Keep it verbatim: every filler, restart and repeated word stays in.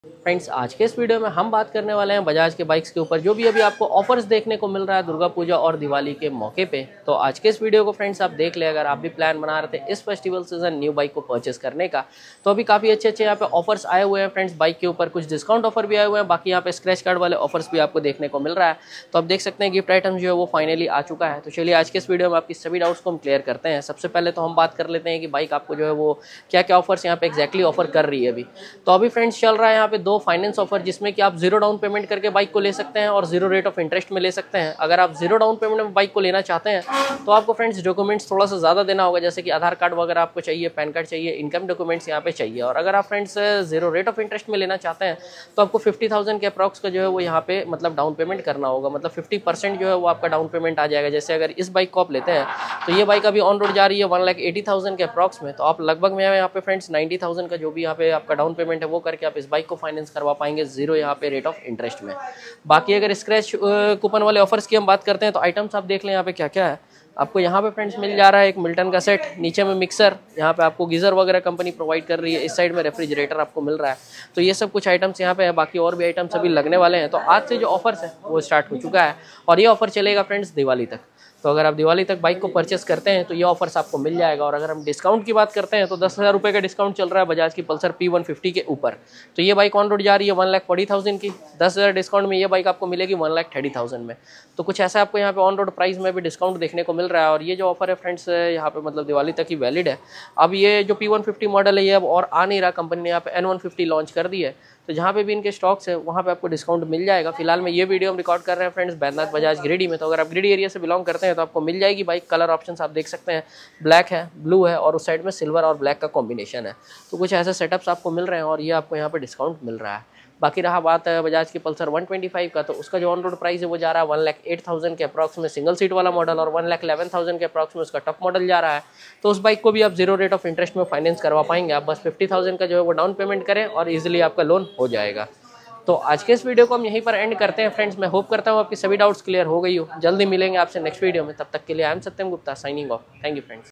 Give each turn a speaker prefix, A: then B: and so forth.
A: Friends, आज के इस वीडियो में हम बात करने वाले हैं बजाज के बाइक्स के ऊपर जो भी अभी आपको ऑफर्स देखने को मिल रहा है दुर्गा पूजा और दिवाली के मौके पे। तो आज के इस वीडियो को फ्रेंड्स आप देख ले, अगर आप भी प्लान बना रहे थे इस फेस्टिवल सीजन न्यू बाइक को परचेस करने का, तो अभी काफ़ी अच्छे अच्छे यहाँ पे ऑफर्स आए हुए हैं फ्रेंड्स। बाइक के ऊपर कुछ डिस्काउंट ऑफर भी आए हुए हैं, बाकी यहाँ पे स्क्रैच कार्ड वाले ऑफर्स भी आपको देखने को मिल रहा है। तो आप देख सकते हैं गिफ्ट आइटम जो है वो फाइनली आ चुका है। तो चलिए आज के इस वीडियो में आपकी सभी डाउट्स को हम क्लियर करते हैं। सबसे पहले तो हम बात कर लेते हैं कि बाइक आपको जो है वो क्या क्या ऑफर्स यहाँ पे एक्जैक्टली ऑफर कर रही है अभी। तो अभी फ्रेंड्स चल रहा है यहाँ पे दो फाइनेंस ऑफर, जिसमें कि आप जीरो डाउन पेमेंट करके बाइक को ले सकते हैं और जीरो रेट ऑफ इंटरेस्ट में ले सकते हैं। अगर आप जीरो डाउन पेमेंट में बाइक को लेना चाहते हैं तो आपको फ्रेंड्स डॉक्यूमेंट्स थोड़ा सा ज़्यादा देना होगा, जैसे कि आधार कार्ड वगैरह आपको चाहिए, पैन कार्ड चाहिए, इनकम डॉक्यूमेंट्स यहाँ पे चाहिए। और अगर आप friends zero rate of interest में लेना चाहते हैं तो आपको फिफ्टी थाउजेंड के अप्रॉक्स का जो है वो यहाँ पे मतलब डाउन पेमेंट करना होगा, मतलब फिफ्टी परसेंट जो है वो आपका डाउन पेमेंट आ जाएगा। जैसे अगर इस बाइक को आप लेते हैं तो ये बाइक अभी ऑन रोड जा रही है वन लाख एटी थाउजेंड के अप्रॉक्स में, तो आप लगभग में यहाँ पे फ्रेंड्स नाइन्टी थाउजेंड का जो भी यहाँ पे आपका डाउन पेमेंट है वो करके आप इस बाइक को फाइनेंस करवा पाएंगे जीरो यहाँ पे रेट ऑफ इंटरेस्ट में। बाकी अगर स्क्रैच कूपन वाले ऑफर्स की हम बात करते हैं तो आइटम्स आप देख लें यहाँ पे क्या क्या है। आपको यहाँ पे फ्रेंड्स मिल जा रहा है एक मिल्टन का सेट, नीचे में मिक्सर, यहाँ पे आपको गीजर वगैरह कंपनी प्रोवाइड कर रही है, इस साइड में रेफ्रिजरेटर आपको मिल रहा है। तो ये सब कुछ आइटम्स यहाँ पे है, बाकी और भी आइटम्स अभी लगने वाले हैं। तो आज से जो ऑफर्स है वो स्टार्ट हो चुका है और ये ऑफर चलेगा फ्रेंड्स दिवाली तक। तो अगर आप दिवाली तक बाइक को परचेस करते हैं तो ये ऑफर्स आपको मिल जाएगा। और अगर हम डिस्काउंट की बात करते हैं तो दस हज़ार रुपये का डिस्काउंट चल रहा है बजाज की पल्सर पी वन फिफ्टी के ऊपर। तो ये बाइक ऑन रोड जा रही है वन लाख फोर्टी थाउजेंड की, दस हज़ार डिस्काउंट में ये बाइक आपको मिलेगी वन लाख थर्टी थाउजेंड में। तो कुछ ऐसा आपको यहाँ पे ऑन रोड प्राइस में भी डिस्काउंट देखने को मिल रहा है। और ये जो ऑफर है फ्रेंड्स यहाँ पे मतलब दिवाली तक ही वैलिड है। अब ये जो पी वन फिफ्टी मॉडल है ये अब और आ नहीं रहा, कंपनी ने यहाँ पे एन वन फिफ्टी लॉन्च कर दी है। तो जहाँ पे भी इनके स्टॉक्स है वहाँ पे आपको डिस्काउंट मिल जाएगा। फिलहाल में ये वीडियो हम रिकॉर्ड कर रहे हैं फ्रेंड्स बैद्यनाथ बजाज गिरिडीह में। तो अगर आप गिरिडीह एरिया से बिलोंग करते हैं तो आपको मिल जाएगी बाइक। कलर ऑप्शंस आप देख सकते हैं, ब्लैक है, ब्लू है और उस साइड में सिल्वर और ब्लैक का कॉम्बिनेशन है। तो कुछ ऐसे सेटअप्स आपको मिल रहे हैं और ये आपको यहाँ पे डिस्काउंट मिल रहा है। बाकी रहा बात है बजाज की पल्सर वन ट्वेंटी फाइव का, तो उसका जो ऑन रोड प्राइस है वो जा रहा है वन लाख एट थाउजेंड के अप्रॉक्स में सिंगल सीट वाला मॉडल और वन लाख इलेवन थाउजेंड के अप्रॉक्स में उसका टॉप मॉडल जा रहा है। तो उस बाइक को भी आप जीरो रेट ऑफ इंटरेस्ट में फाइनेंस करवा पाएंगे। आप बस फिफ्टी थाउजेंड का जो है वो डाउन पेमेंट करें और इजीली आपका लोन हो जाएगा। तो आज के इस वीडियो को हम यहीं पर एंड करते हैं फ्रेंड्स। मैं होप करता हूँ आपकी सभी डाउट्स क्लियर हो गई हो। जल्दी मिलेंगे आपसे नेक्स्ट वीडियो में, तब तक के लिए I am Satyam Gupta signing off. Thank you friends.